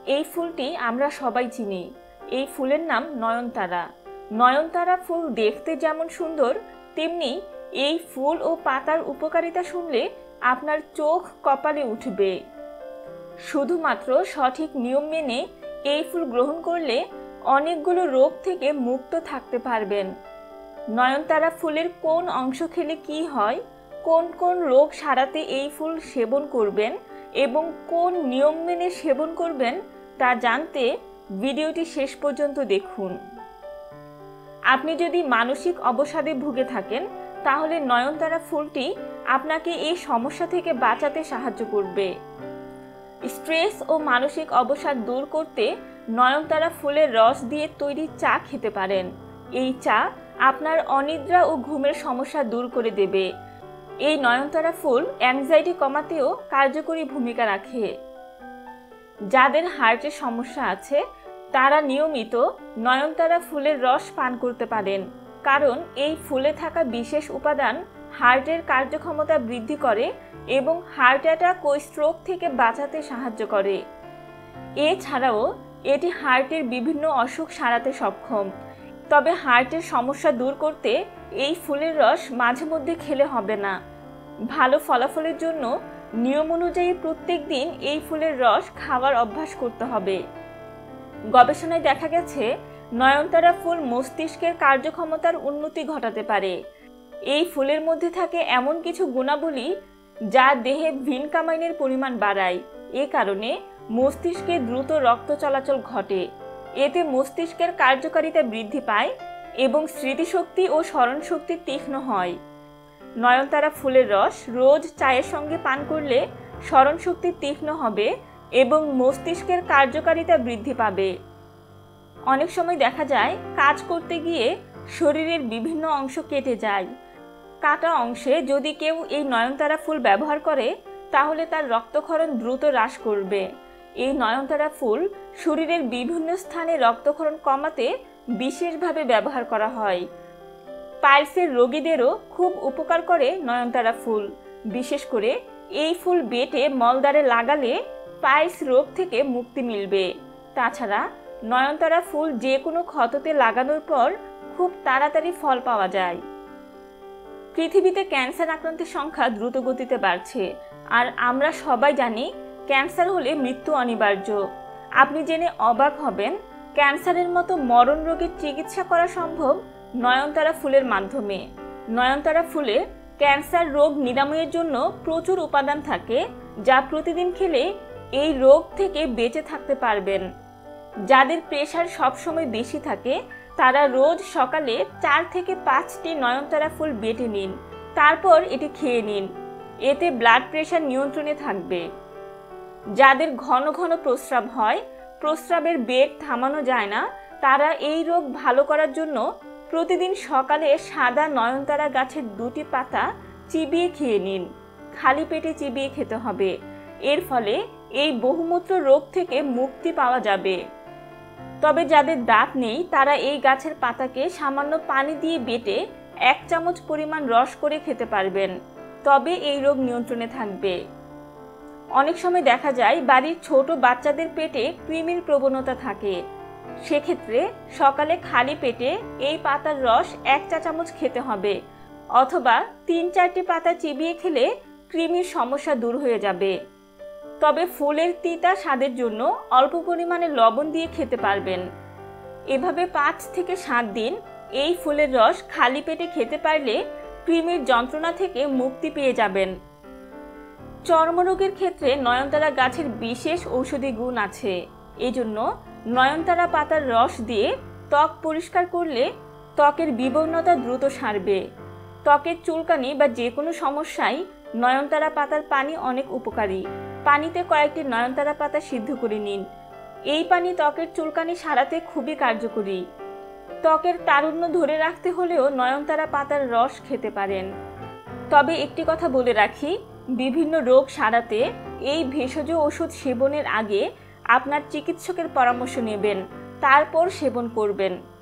এই ফুলটি আমরা সবাই চিনি। এই ফুলের নাম নয়নতারা। নয়নতারা ফুল দেখতে যেমন সুন্দর, তেমনি এই ফুল ও পাতার উপকারিতা শুনলে আপনার চোখ কপালে উঠবে। শুধুমাত্র সঠিক নিয়ম মেনে এই ফুল গ্রহণ করলে অনেকগুলো রোগ থেকে মুক্ত থাকতে পারবেন। নয়নতারা ফুলের কোন অংশ খেলে কি হয়, কোন কোন রোগ সারাতে এই ফুল সেবন করবেন এবং কোন নিয়ম মেনে সেবন করবেন তা জানতে ভিডিওটি শেষ পর্যন্ত দেখুন। আপনি যদি মানসিক অবসাদে ভুগে থাকেন তাহলে নয়নতারা ফুলটি আপনাকে এই সমস্যা থেকে বাঁচাতে সাহায্য করবে। স্ট্রেস ও মানসিক অবসাদ দূর করতে নয়নতারা ফুলের রস দিয়ে তৈরি চা খেতে পারেন। এই চা আপনার অনিদ্রা ও ঘুমের সমস্যা দূর করে দেবে। এই নয়নতারা ফুল অ্যাংজাইটি কমাতেও কার্যকরী ভূমিকা রাখে। যাদের হার্টের সমস্যা আছে তারা নিয়মিত নয়নতারা ফুলের রস পান করতে পারেন, কারণ এই ফুলে থাকা বিশেষ উপাদান হার্টের কার্যক্ষমতা বৃদ্ধি করে এবং হার্ট অ্যাটাক ও স্ট্রোক থেকে বাঁচাতে সাহায্য করে। এছাড়াও এটি হার্টের বিভিন্ন অসুখ সারাতে সক্ষম। তবে হার্টের সমস্যা দূর করতে এই ফুলের রস মাঝে মধ্যে খেলে হবে না। ভালো ফলাফলের জন্য নিয়ম অনুযায়ী প্রত্যেক দিন এই ফুলের রস খাওয়ার অভ্যাস করতে হবে। গবেষণায় দেখা গেছে নয়নতারা ফুল মস্তিষ্কের কার্যক্ষমতার উন্নতি ঘটাতে পারে। এই ফুলের মধ্যে থাকে এমন কিছু গুণাবলী যা দেহে ভিনকামাইনের পরিমাণ বাড়ায়। এ কারণে মস্তিষ্কে দ্রুত রক্ত চলাচল ঘটে। এতে মস্তিষ্কের কার্যকারিতা বৃদ্ধি পায় এবং স্মৃতিশক্তি ও স্মরণশক্তি তীক্ষ্ণ হয়। নয়নতারা ফুলের রস রোজ চায়ের সঙ্গে পান করলে স্মরণশক্তি তীক্ষ্ণ হবে এবং মস্তিষ্কের কার্যকারিতা বৃদ্ধি পাবে। অনেক সময় দেখা যায় কাজ করতে গিয়ে শরীরের বিভিন্ন অংশ কেটে যায়। কাটা অংশে যদি কেউ এই নয়নতারা ফুল ব্যবহার করে তাহলে তার রক্তক্ষরণ দ্রুত হ্রাস করবে। এই নয়নতারা ফুল শরীরের বিভিন্ন স্থানে রক্তক্ষরণ কমাতে বিশেষভাবে ব্যবহার করা হয়। পাইলসের রোগীদেরও খুব উপকার করে নয়নতারা ফুল। বিশেষ করে এই ফুল বেটে মলদ্বারে লাগালে পাইলস রোগ থেকে মুক্তি মিলবে। তাছাড়া নয়নতারা ফুল যে কোনো ক্ষততে লাগানোর পর খুব তাড়াতাড়ি ফল পাওয়া যায়। পৃথিবীতে ক্যান্সার আক্রান্তের সংখ্যা দ্রুত গতিতে বাড়ছে, আর আমরা সবাই জানি ক্যান্সার হলে মৃত্যু অনিবার্য। আপনি জেনে অবাক হবেন, ক্যান্সারের মতো মরণ রোগের চিকিৎসা করা সম্ভব নয়নতারা ফুলের মাধ্যমে। নয়নতারা ফুলে ক্যান্সার রোগ নিরাময়ের জন্য প্রচুর উপাদান থাকে, যা প্রতিদিন খেলে এই রোগ থেকে বেঁচে থাকতে পারবেন। যাদের প্রেশার সবসময় বেশি থাকে তারা রোজ সকালে 4 থেকে 5টি নয়নতারা ফুল বেটে নিন, তারপর এটি খেয়ে নিন। এতে ব্লাড প্রেশার নিয়ন্ত্রণে থাকবে। যাদের ঘন ঘন প্রস্রাব হয়, প্রস্রাবের বেগ থামানো যায় না, তারা এই রোগ ভালো করার জন্য প্রতিদিন সকালে সাদা নয়নতারা গাছের 2টি পাতা চিবিয়ে খেয়ে নিন। খালি পেটে চিবিয়ে খেতে হবে। এর ফলে এই বহুমূত্র রোগ থেকে মুক্তি পাওয়া যাবে। তবে যাদের দাঁত নেই তারা এই গাছের পাতাকে সামান্য পানি দিয়ে বেটে 1 চামচ পরিমাণ রস করে খেতে পারবেন, তবে এই রোগ নিয়ন্ত্রণে থাকবে। অনেক সময় দেখা যায় বাড়ির ছোট বাচ্চাদের পেটে কৃমির প্রবণতা থাকে। সেক্ষেত্রে সকালে খালি পেটে এই পাতার রস 1 চা চামচ খেতে হবে, অথবা 3-4টি পাতা চিবিয়ে খেলে কৃমির সমস্যা দূর হয়ে যাবে। তবে ফুলের তিতা স্বাদের জন্য অল্প পরিমাণে লবণ দিয়ে খেতে পারবেন। এভাবে 5 থেকে 7 দিন এই ফুলের রস খালি পেটে খেতে পারলে কৃমির যন্ত্রণা থেকে মুক্তি পেয়ে যাবেন। চর্মরোগের ক্ষেত্রে নয়নতারা গাছের বিশেষ ঔষধি গুণ আছে। এজন্য নয়নতারা পাতার রস দিয়ে ত্বক পরিষ্কার করলে ত্বকের বিবর্ণতা দ্রুত সারবে। ত্বকের চুলকানি বা যে কোনো সমস্যায় নয়নতারা পাতার পানি অনেক উপকারী। পানিতে কয়েকটি নয়নতারা পাতা সিদ্ধ করে নিন। এই পানি ত্বকের চুলকানি সারাতে খুবই কার্যকরী। ত্বকের তারুণ্য ধরে রাখতে হলেও নয়নতারা পাতার রস খেতে পারেন। তবে একটি কথা বলে রাখি, বিভিন্ন রোগ সারাতে এই ভেষজ ওষুধ সেবনের আগে আপনার চিকিৎসকের পরামর্শ নেবেন, তারপর সেবন করবেন।